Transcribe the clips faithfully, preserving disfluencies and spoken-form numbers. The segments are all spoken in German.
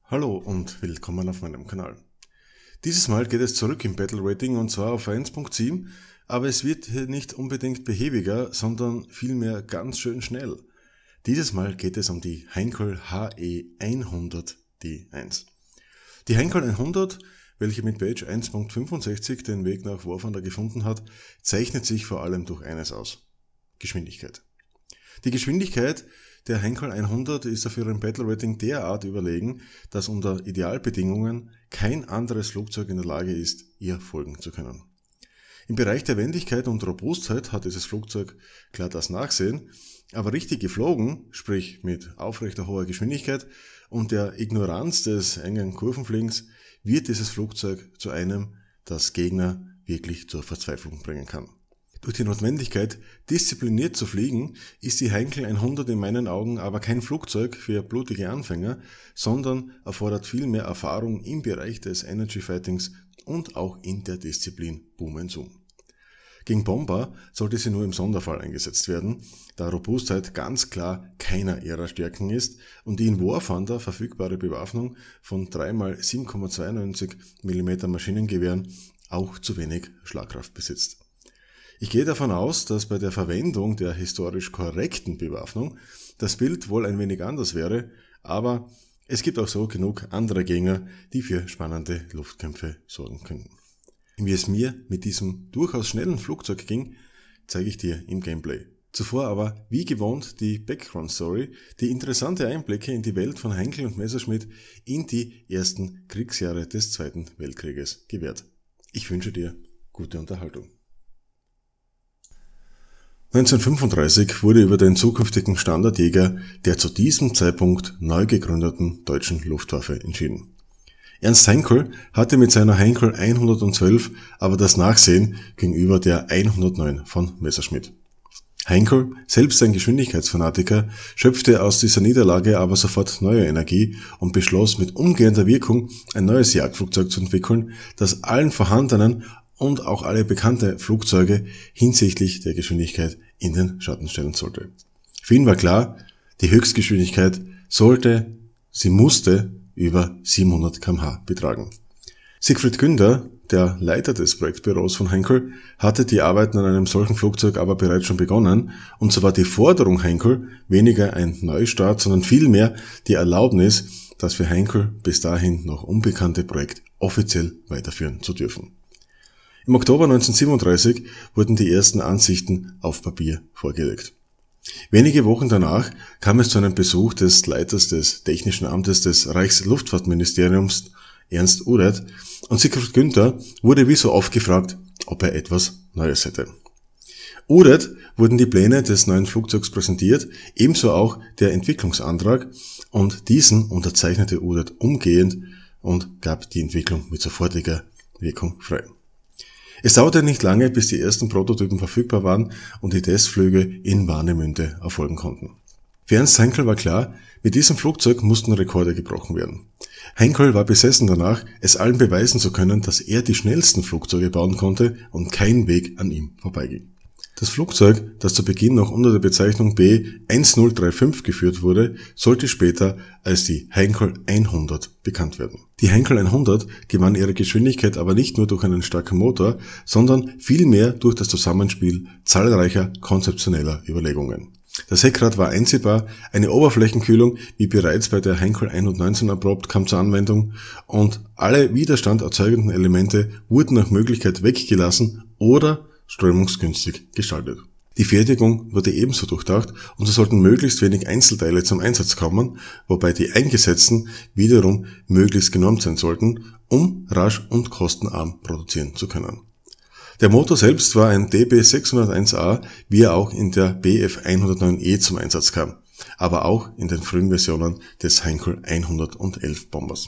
Hallo und willkommen auf meinem Kanal. Dieses Mal geht es zurück im Battle Rating und zwar auf eins Punkt sieben, aber es wird hier nicht unbedingt behäbiger, sondern vielmehr ganz schön schnell. Dieses Mal geht es um die Heinkel H E hundert D eins. Die Heinkel hundert, welche mit Page eins Punkt fünfundsechzig den Weg nach War Thunder gefunden hat, zeichnet sich vor allem durch eines aus: Geschwindigkeit. Die Geschwindigkeit der Heinkel hundert ist auf ihrem Battle Rating derart überlegen, dass unter Idealbedingungen kein anderes Flugzeug in der Lage ist, ihr folgen zu können. Im Bereich der Wendigkeit und Robustheit hat dieses Flugzeug klar das Nachsehen, aber richtig geflogen, sprich mit aufrechter hoher Geschwindigkeit und der Ignoranz des engen Kurvenfliegens, wird dieses Flugzeug zu einem, das Gegner wirklich zur Verzweiflung bringen kann. Durch die Notwendigkeit, diszipliniert zu fliegen, ist die Heinkel hundert in meinen Augen aber kein Flugzeug für blutige Anfänger, sondern erfordert viel mehr Erfahrung im Bereich des Energy Fightings und auch in der Disziplin Boom and Zoom. Gegen Bomber sollte sie nur im Sonderfall eingesetzt werden, da Robustheit ganz klar keiner ihrer Stärken ist und die in War Thunder verfügbare Bewaffnung von drei mal sieben Komma zweiundneunzig Millimeter Maschinengewehren auch zu wenig Schlagkraft besitzt. Ich gehe davon aus, dass bei der Verwendung der historisch korrekten Bewaffnung das Bild wohl ein wenig anders wäre, aber es gibt auch so genug andere Gegner, die für spannende Luftkämpfe sorgen könnten. Wie es mir mit diesem durchaus schnellen Flugzeug ging, zeige ich dir im Gameplay. Zuvor aber, wie gewohnt, die Background Story, die interessante Einblicke in die Welt von Heinkel und Messerschmitt in die ersten Kriegsjahre des Zweiten Weltkrieges gewährt. Ich wünsche dir gute Unterhaltung. neunzehnhundertfünfunddreißig wurde über den zukünftigen Standardjäger der zu diesem Zeitpunkt neu gegründeten deutschen Luftwaffe entschieden. Ernst Heinkel hatte mit seiner Heinkel hundertzwölf aber das Nachsehen gegenüber der hundertneun von Messerschmitt. Heinkel, selbst ein Geschwindigkeitsfanatiker, schöpfte aus dieser Niederlage aber sofort neue Energie und beschloss mit umgehender Wirkung ein neues Jagdflugzeug zu entwickeln, das allen vorhandenen und auch alle bekannte Flugzeuge hinsichtlich der Geschwindigkeit in den Schatten stellen sollte. Für ihn war klar, die Höchstgeschwindigkeit sollte, sie musste über siebenhundert Kilometer pro Stunde betragen. Siegfried Günder, der Leiter des Projektbüros von Heinkel, hatte die Arbeiten an einem solchen Flugzeug aber bereits schon begonnen, und so war die Forderung Heinkel weniger ein Neustart, sondern vielmehr die Erlaubnis, das für Heinkel bis dahin noch unbekannte Projekt offiziell weiterführen zu dürfen. Im Oktober neunzehnhundertsiebenunddreißig wurden die ersten Ansichten auf Papier vorgelegt. Wenige Wochen danach kam es zu einem Besuch des Leiters des Technischen Amtes des Reichsluftfahrtministeriums, Ernst Uret, und Siegfried Günther wurde wie so oft gefragt, ob er etwas Neues hätte. Uret wurden die Pläne des neuen Flugzeugs präsentiert, ebenso auch der Entwicklungsantrag, und diesen unterzeichnete Uret umgehend und gab die Entwicklung mit sofortiger Wirkung frei. Es dauerte nicht lange, bis die ersten Prototypen verfügbar waren und die Testflüge in Warnemünde erfolgen konnten. Für Ernst Heinkel war klar, mit diesem Flugzeug mussten Rekorde gebrochen werden. Heinkel war besessen danach, es allen beweisen zu können, dass er die schnellsten Flugzeuge bauen konnte und kein Weg an ihm vorbeiging. Das Flugzeug, das zu Beginn noch unter der Bezeichnung B1035 geführt wurde, sollte später als die Heinkel hundert bekannt werden. Die Heinkel hundert gewann ihre Geschwindigkeit aber nicht nur durch einen starken Motor, sondern vielmehr durch das Zusammenspiel zahlreicher konzeptioneller Überlegungen. Das Heckrad war einziehbar, eine Oberflächenkühlung, wie bereits bei der Heinkel hundertneunzehn erprobt, kam zur Anwendung, und alle Widerstand erzeugenden Elemente wurden nach Möglichkeit weggelassen oder strömungsgünstig gestaltet. Die Fertigung wurde ebenso durchdacht und so sollten möglichst wenig Einzelteile zum Einsatz kommen, wobei die eingesetzten wiederum möglichst genormt sein sollten, um rasch und kostenarm produzieren zu können. Der Motor selbst war ein D B sechshunderteins A, wie er auch in der B F hundertneun E zum Einsatz kam, aber auch in den frühen Versionen des Heinkel hundertelf Bombers.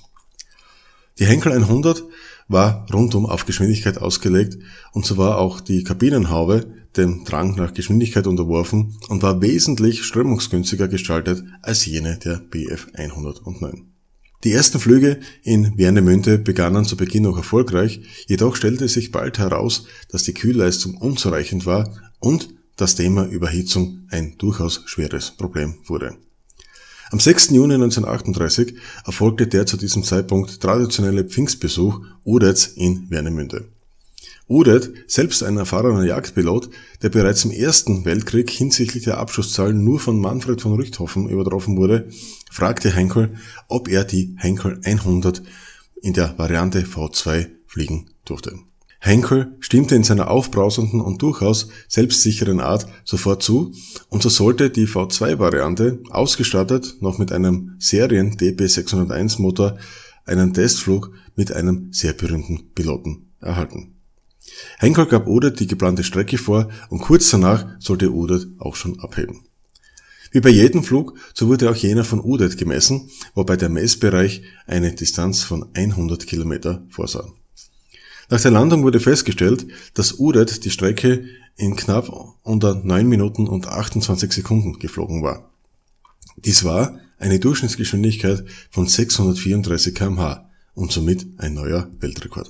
Die Heinkel hundert war rundum auf Geschwindigkeit ausgelegt und so war auch die Kabinenhaube dem Drang nach Geschwindigkeit unterworfen und war wesentlich strömungsgünstiger gestaltet als jene der B F hundertneun. Die ersten Flüge in Warnemünde begannen zu Beginn noch erfolgreich, jedoch stellte sich bald heraus, dass die Kühlleistung unzureichend war und das Thema Überhitzung ein durchaus schweres Problem wurde. Am sechsten Juni neunzehnhundertachtunddreißig erfolgte der zu diesem Zeitpunkt traditionelle Pfingstbesuch Udets in Wernemünde. Udet, selbst ein erfahrener Jagdpilot, der bereits im Ersten Weltkrieg hinsichtlich der Abschusszahlen nur von Manfred von Richthofen übertroffen wurde, fragte Heinkel, ob er die Heinkel hundert in der Variante V zwei fliegen durfte. Heinkel stimmte in seiner aufbrausenden und durchaus selbstsicheren Art sofort zu, und so sollte die V zwei Variante, ausgestattet noch mit einem Serien D B sechshunderteins Motor, einen Testflug mit einem sehr berühmten Piloten erhalten. Heinkel gab Udet die geplante Strecke vor und kurz danach sollte Udet auch schon abheben. Wie bei jedem Flug, so wurde auch jener von Udet gemessen, wobei der Messbereich eine Distanz von hundert Kilometer vorsah. Nach der Landung wurde festgestellt, dass Udet die Strecke in knapp unter neun Minuten und achtundzwanzig Sekunden geflogen war. Dies war eine Durchschnittsgeschwindigkeit von sechshundertvierunddreißig Kilometer pro Stunde und somit ein neuer Weltrekord.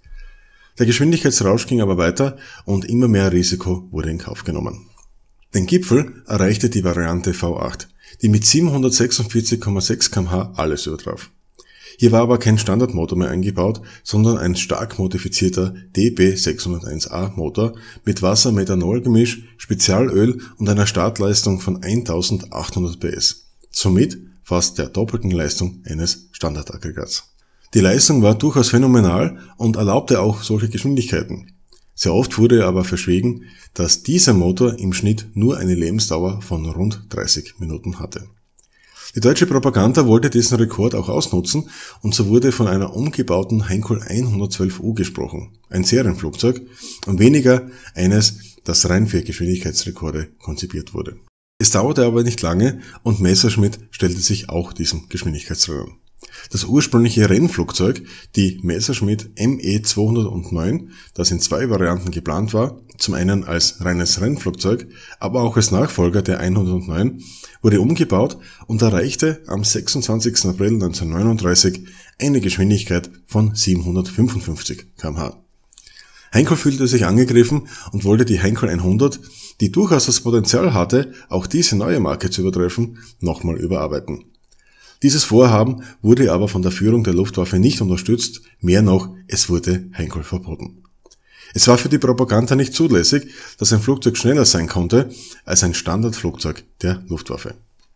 Der Geschwindigkeitsrausch ging aber weiter und immer mehr Risiko wurde in Kauf genommen. Den Gipfel erreichte die Variante V acht, die mit siebenhundertsechsundvierzig Komma sechs Kilometer pro Stunde alles übertraf. Hier war aber kein Standardmotor mehr eingebaut, sondern ein stark modifizierter D B sechshunderteins A Motor mit Wasser-Methanol-Gemisch, Spezialöl und einer Startleistung von eintausendachthundert P S, somit fast der doppelten Leistung eines Standardaggregats. Die Leistung war durchaus phänomenal und erlaubte auch solche Geschwindigkeiten. Sehr oft wurde aber verschwiegen, dass dieser Motor im Schnitt nur eine Lebensdauer von rund dreißig Minuten hatte. Die deutsche Propaganda wollte diesen Rekord auch ausnutzen und so wurde von einer umgebauten Heinkel hundertzwölf U gesprochen, ein Serienflugzeug, und weniger eines, das rein für Geschwindigkeitsrekorde konzipiert wurde. Es dauerte aber nicht lange und Messerschmitt stellte sich auch diesem Geschwindigkeitsrennen. Das ursprüngliche Rennflugzeug, die Messerschmitt M E zweihundertneun, das in zwei Varianten geplant war, zum einen als reines Rennflugzeug, aber auch als Nachfolger der hundertneun, wurde umgebaut und erreichte am sechsundzwanzigsten April neunzehnhundertneununddreißig eine Geschwindigkeit von siebenhundertfünfundfünfzig Kilometer pro Stunde. Heinkel fühlte sich angegriffen und wollte die Heinkel hundert, die durchaus das Potenzial hatte, auch diese neue Marke zu übertreffen, nochmal überarbeiten. Dieses Vorhaben wurde aber von der Führung der Luftwaffe nicht unterstützt, mehr noch, es wurde Heinkel verboten. Es war für die Propaganda nicht zulässig, dass ein Flugzeug schneller sein konnte als ein Standardflugzeug der Luftwaffe.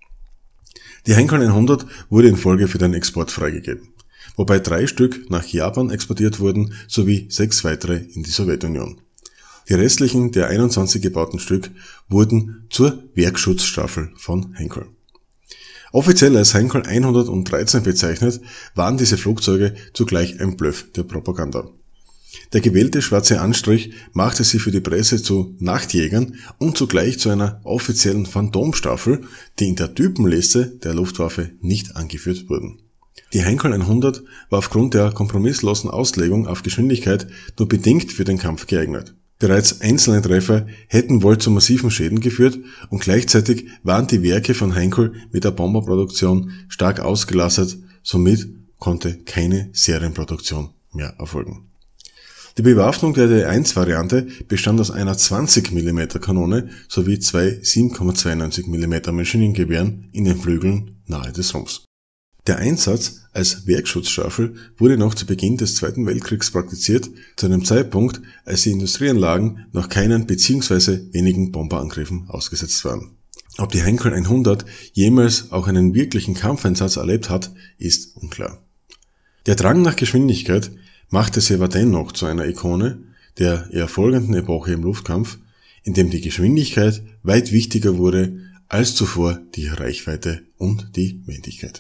Die Heinkel hundert wurde in Folge für den Export freigegeben, wobei drei Stück nach Japan exportiert wurden sowie sechs weitere in die Sowjetunion. Die restlichen der einundzwanzig gebauten Stück wurden zur Werkschutzstaffel von Heinkel. Offiziell als Heinkel hundertdreizehn bezeichnet, waren diese Flugzeuge zugleich ein Bluff der Propaganda. Der gewählte schwarze Anstrich machte sie für die Presse zu Nachtjägern und zugleich zu einer offiziellen Phantomstaffel, die in der Typenliste der Luftwaffe nicht angeführt wurden. Die Heinkel hundert war aufgrund der kompromisslosen Auslegung auf Geschwindigkeit nur bedingt für den Kampf geeignet. Bereits einzelne Treffer hätten wohl zu massiven Schäden geführt und gleichzeitig waren die Werke von Heinkel mit der Bomberproduktion stark ausgelastet, somit konnte keine Serienproduktion mehr erfolgen. Die Bewaffnung der D eins Variante bestand aus einer zwanzig Millimeter Kanone sowie zwei sieben Komma zweiundneunzig Millimeter Maschinengewehren in den Flügeln nahe des Rumpfs. Der Einsatz als Werkschutzstaffel wurde noch zu Beginn des Zweiten Weltkriegs praktiziert, zu einem Zeitpunkt, als die Industrieanlagen noch keinen bzw. wenigen Bomberangriffen ausgesetzt waren. Ob die Heinkel hundert jemals auch einen wirklichen Kampfeinsatz erlebt hat, ist unklar. Der Drang nach Geschwindigkeit machte sie aber dennoch zu einer Ikone der eher folgenden Epoche im Luftkampf, in dem die Geschwindigkeit weit wichtiger wurde als zuvor die Reichweite und die Wendigkeit.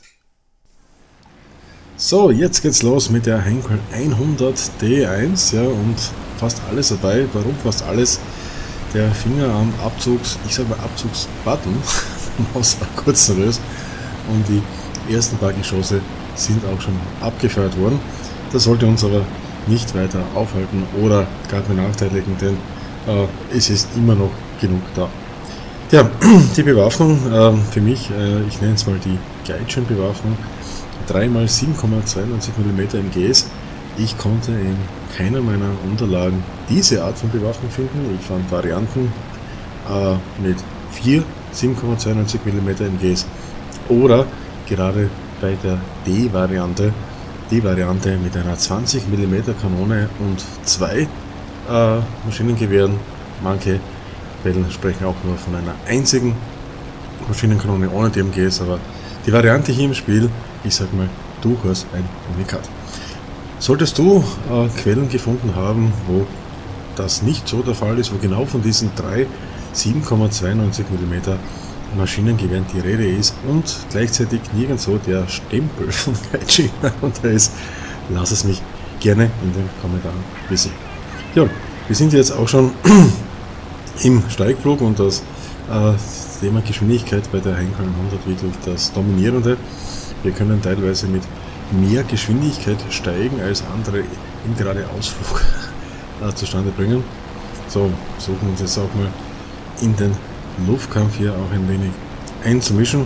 So, jetzt geht's los mit der Heinkel hundert D eins, ja, und fast alles dabei. Warum fast alles? Der Finger am Abzugs, ich sag mal Abzugsbutton, Maus war kurz nervös und die ersten paar Geschosse sind auch schon abgefeuert worden. Das sollte uns aber nicht weiter aufhalten oder gar benachteiligen, denn äh, es ist immer noch genug da. Ja, die Bewaffnung äh, für mich, äh, ich nenne es mal die Gaijin-Bewaffnung, drei mal sieben Komma zweiundneunzig Millimeter M G S. Ich konnte in keiner meiner Unterlagen diese Art von Bewaffnung finden. Ich fand Varianten äh, mit vier sieben Komma zweiundneunzig Millimeter M G S oder gerade bei der D-Variante, die Variante mit einer zwanzig Millimeter Kanone und zwei äh, Maschinengewehren. Manche Quellen sprechen auch nur von einer einzigen Maschinenkanone ohne D M Gs, aber die Variante hier im Spiel, ich sag mal, durchaus ein Unikat. Solltest du äh, Quellen gefunden haben, wo das nicht so der Fall ist, wo genau von diesen drei sieben Komma zweiundneunzig Millimeter Maschinengewehren die Rede ist und gleichzeitig nirgendwo der Stempel von Gaijin darunter ist, lass es mich gerne in den Kommentaren wissen. Ja, wir sind jetzt auch schon im Steigflug und das äh, Thema Geschwindigkeit bei der Heinkel hundert wirklich das Dominierende. Wir können teilweise mit mehr Geschwindigkeit steigen als andere im Geradeausflug äh, zustande bringen. So, versuchen uns jetzt auch mal in den Luftkampf hier auch ein wenig einzumischen.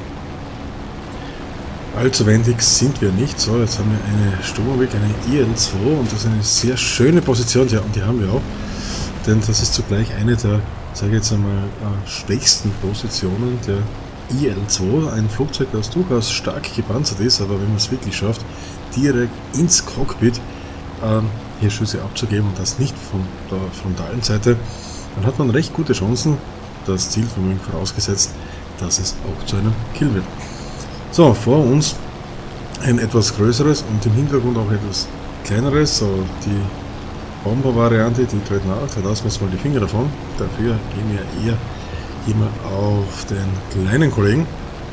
Allzu wendig sind wir nicht. So, jetzt haben wir eine Sturmweg, eine I L zwei und das ist eine sehr schöne Position, ja, und die haben wir auch. Denn das ist zugleich eine der, sage ich jetzt einmal, äh, schwächsten Positionen der I L zwei. Ein Flugzeug, das durchaus stark gepanzert ist, aber wenn man es wirklich schafft, direkt ins Cockpit äh, hier Schüsse abzugeben und das nicht von der frontalen Seite, dann hat man recht gute Chancen. Das Zielvermögen vorausgesetzt, dass es auch zu einem Kill wird. So, vor uns ein etwas größeres und im Hintergrund auch etwas kleineres, so die Bomber-Variante, die tritt nach, da lassen wir jetzt mal die Finger davon. Dafür gehen wir eher immer auf den kleinen Kollegen.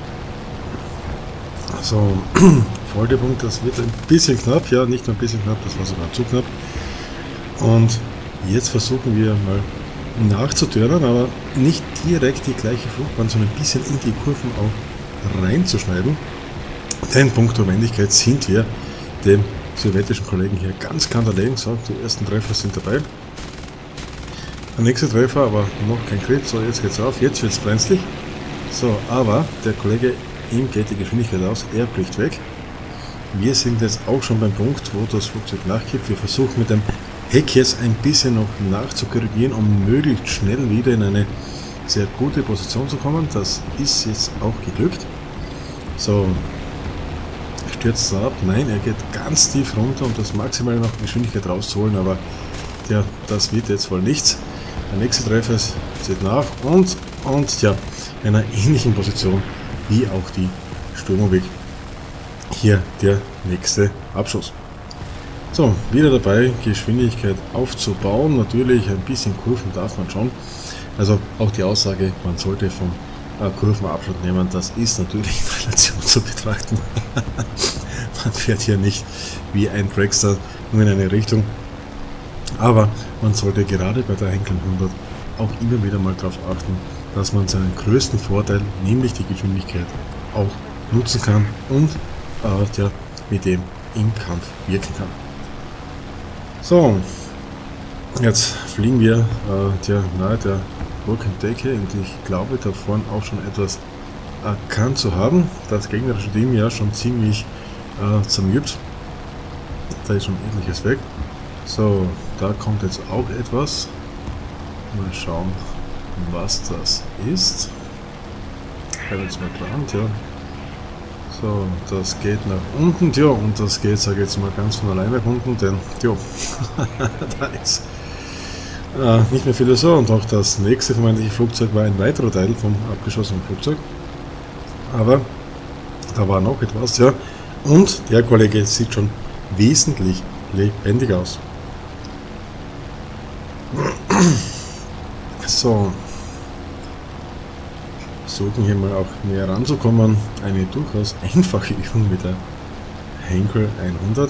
So, Folgepunkt, das wird ein bisschen knapp, ja, nicht nur ein bisschen knapp, das war sogar zu knapp. Und jetzt versuchen wir mal nachzutörnen, aber nicht direkt die gleiche Flugbahn, sondern ein bisschen in die Kurven auch reinzuschneiden. Denn puncto Wendigkeit sind wir dem sowjetischen Kollegen hier ganz klar dagegen. So, die ersten Treffer sind dabei. Der nächste Treffer, aber noch kein Crit. So, jetzt geht's auf, jetzt wird's brenzlig. So, aber der Kollege, ihm geht die Geschwindigkeit aus, er bricht weg. Wir sind jetzt auch schon beim Punkt, wo das Flugzeug nachgibt. Wir versuchen mit dem Heck jetzt ein bisschen noch nachzukorrigieren, um möglichst schnell wieder in eine sehr gute Position zu kommen. Das ist jetzt auch geglückt. So, stürzt er ab? Nein, er geht ganz tief runter, um das maximale noch Geschwindigkeit rauszuholen, aber ja, das wird jetzt wohl nichts. Der nächste Treffer zieht nach und, und ja, in einer ähnlichen Position wie auch die Sturmweg. Hier der nächste Abschuss. So, wieder dabei, Geschwindigkeit aufzubauen. Natürlich ein bisschen Kurven darf man schon. Also auch die Aussage, man sollte vom äh, Kurvenabschnitt nehmen, das ist natürlich in Relation zu betrachten. Man fährt hier nicht wie ein Dragster nur in eine Richtung. Aber man sollte gerade bei der Heinkel hundert auch immer wieder mal darauf achten, dass man seinen größten Vorteil, nämlich die Geschwindigkeit, auch nutzen kann und äh, ja, mit dem im Kampf wirken kann. So, jetzt fliegen wir äh, der, nahe der Wolkendecke und ich glaube da vorne auch schon etwas erkannt zu haben. Das gegnerische Team ja schon ziemlich äh, zermürbt. Da ist schon etliches weg. So, da kommt jetzt auch etwas. Mal schauen, was das ist. Ich habe jetzt mal dran, ja. So, das geht nach unten, ja, und das geht, sage ich jetzt mal, ganz von alleine nach unten, denn, ja, da ist äh, nicht mehr viel so. Und auch das nächste vermeintliche Flugzeug war ein weiterer Teil vom abgeschossenen Flugzeug. Aber da war noch etwas, ja. Und der Kollege sieht schon wesentlich lebendig aus. So. Versuchen hier mal auch näher ranzukommen. Eine durchaus einfache Übung mit der Heinkel hundert.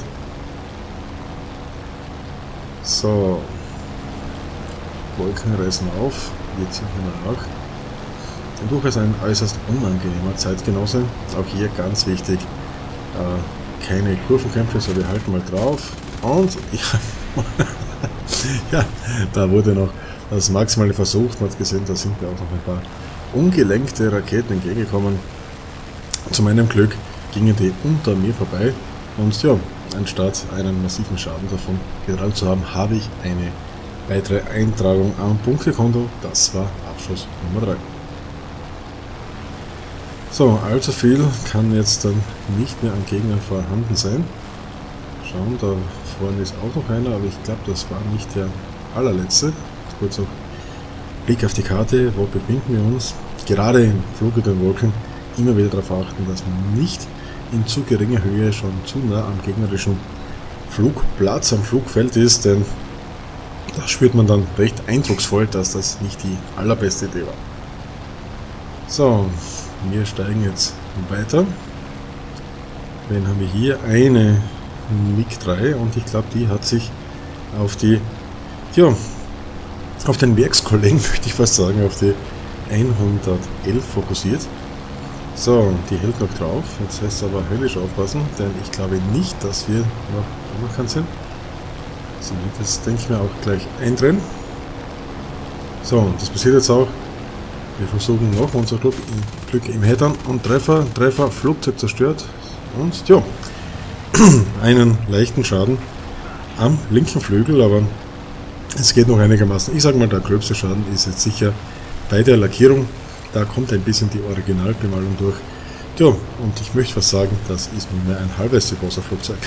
So. Wolken reißen auf. Wir ziehen hier mal nach. Und durchaus ein äußerst unangenehmer Zeitgenosse. Auch hier ganz wichtig, äh, keine Kurvenkämpfe, so wir halten mal drauf. Und ja, ja, da wurde noch das Maximale versucht. Man hat gesehen, da sind wir auch noch ein paar ungelenkte Raketen entgegengekommen. Zu meinem Glück gingen die unter mir vorbei und ja, anstatt einen massiven Schaden davon getragen zu haben, habe ich eine weitere Eintragung am Punktekonto. Das war Abschuss Nummer drei. So, allzu viel kann jetzt dann nicht mehr an Gegnern vorhanden sein. Schauen, da vorne ist auch noch einer, aber ich glaube, das war nicht der allerletzte. Kurz auch Blick auf die Karte, wo befinden wir uns? Gerade im Flug über den Wolken immer wieder darauf achten, dass man nicht in zu geringer Höhe schon zu nah am gegnerischen Flugplatz, am Flugfeld ist, denn da spürt man dann recht eindrucksvoll, dass das nicht die allerbeste Idee war. So, wir steigen jetzt weiter. Wen haben wir hier? Eine MiG drei und ich glaube, die hat sich auf die, ja, auf den Werkskollegen, möchte ich fast sagen, auf die hundertelf fokussiert. So, die hält noch drauf. Jetzt heißt es aber höllisch aufpassen, denn ich glaube nicht, dass wir noch anerkannt sind. So wird das, denke ich mir, auch gleich eindrehen. So, und das passiert jetzt auch. Wir versuchen noch unser Glück, Glück im Headern und Treffer, Treffer, Flugzeug zerstört und ja, einen leichten Schaden am linken Flügel, aber es geht noch einigermaßen. Ich sage mal, der gröbste Schaden ist jetzt sicher bei der Lackierung. Da kommt ein bisschen die Originalbemalung durch. Ja, und ich möchte was sagen, das ist nunmehr ein halbes Flugzeug.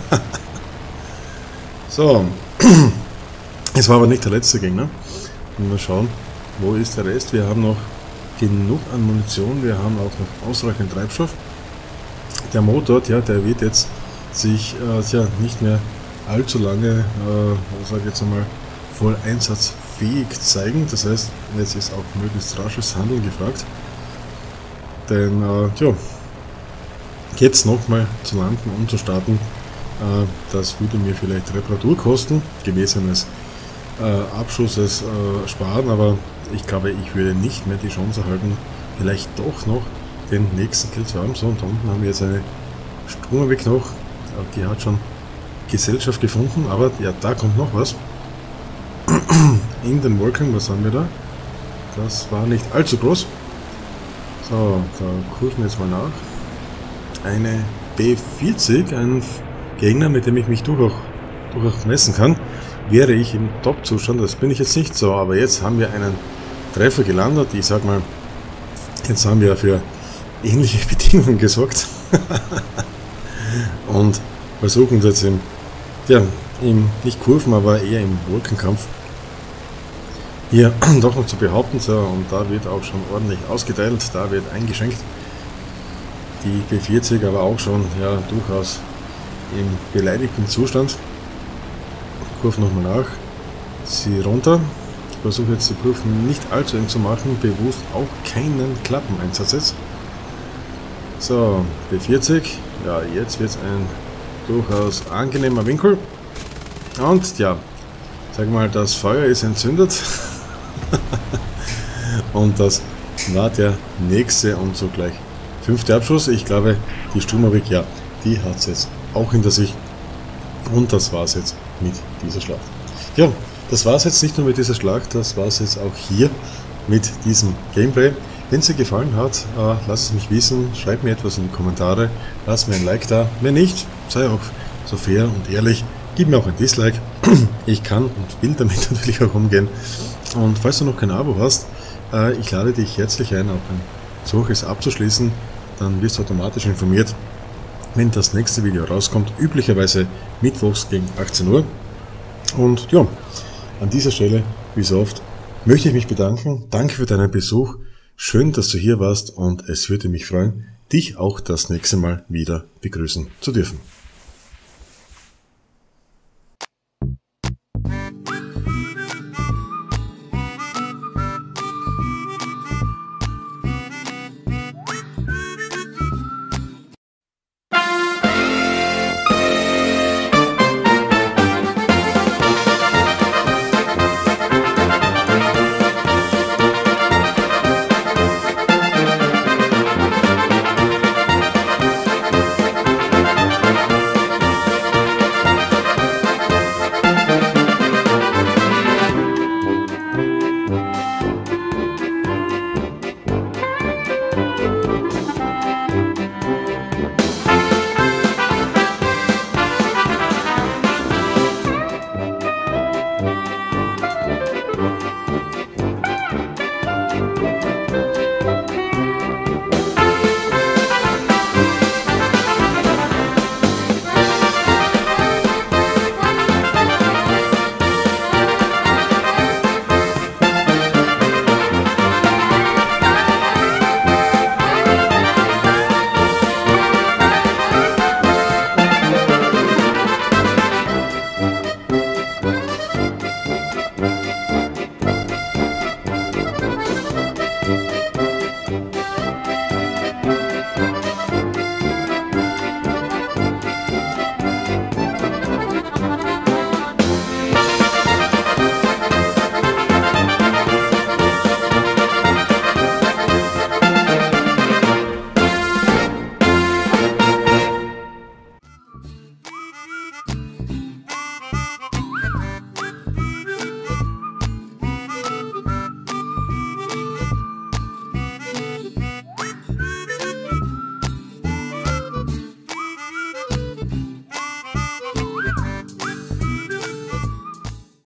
So, es war aber nicht der letzte Gegner. Mal schauen, wo ist der Rest. Wir haben noch genug an Munition, wir haben auch noch ausreichend Treibstoff. Der Motor, ja, der wird jetzt sich äh, ja, nicht mehr allzu lange, äh, sage ich jetzt einmal, voll einsatzfähig zeigen. Das heißt, jetzt ist auch möglichst rasches Handeln gefragt. Denn äh, ja, jetzt nochmal zu landen und zu starten, äh, das würde mir vielleicht Reparaturkosten gemäß eines äh, Abschusses äh, sparen, aber ich glaube, ich würde nicht mehr die Chance erhalten, vielleicht doch noch den nächsten Kill zu haben. So, und da unten haben wir jetzt eine Stromweg noch, die hat schon Gesellschaft gefunden, aber ja, da kommt noch was. In den Wolken, was haben wir da? Das war nicht allzu groß. So, da kurven wir jetzt mal nach. Eine B vierzig, ein Gegner, mit dem ich mich durchaus, durchaus messen kann. Wäre ich im Top-Zustand, das bin ich jetzt nicht so, aber jetzt haben wir einen Treffer gelandet. Ich sag mal, jetzt haben wir für ähnliche Bedingungen gesorgt. Und versuchen jetzt im, ja, im, nicht Kurven, aber eher im Wolkenkampf hier doch noch zu behaupten. So, und da wird auch schon ordentlich ausgeteilt, da wird eingeschenkt. Die B vierzig aber auch schon, ja, durchaus im beleidigten Zustand. Kurve nochmal nach, sie runter. Ich versuche jetzt die Kurven nicht allzu eng zu machen, bewusst auch keinen Klappeneinsatz jetzt. So, B vierzig, ja, jetzt wird es ein durchaus angenehmer Winkel. Und ja, sag mal, das Feuer ist entzündet. Und das war der nächste und sogleich fünfte Abschuss. Ich glaube, die Sturmovik, ja, die hat es jetzt auch hinter sich. Und das war es jetzt mit dieser Schlacht. Ja, das war es jetzt nicht nur mit dieser Schlacht, das war es jetzt auch hier mit diesem Gameplay. Wenn es dir gefallen hat, äh, lass es mich wissen, schreib mir etwas in die Kommentare, lass mir ein Like da. Wenn nicht, sei auch so fair und ehrlich, gib mir auch ein Dislike. Ich kann und will damit natürlich auch umgehen. Und falls du noch kein Abo hast, äh, ich lade dich herzlich ein, auch ein solches abzuschließen. Dann wirst du automatisch informiert, wenn das nächste Video rauskommt, üblicherweise mittwochs gegen achtzehn Uhr. Und ja, an dieser Stelle, wie so oft, möchte ich mich bedanken. Danke für deinen Besuch. Schön, dass du hier warst und es würde mich freuen, dich auch das nächste Mal wieder begrüßen zu dürfen.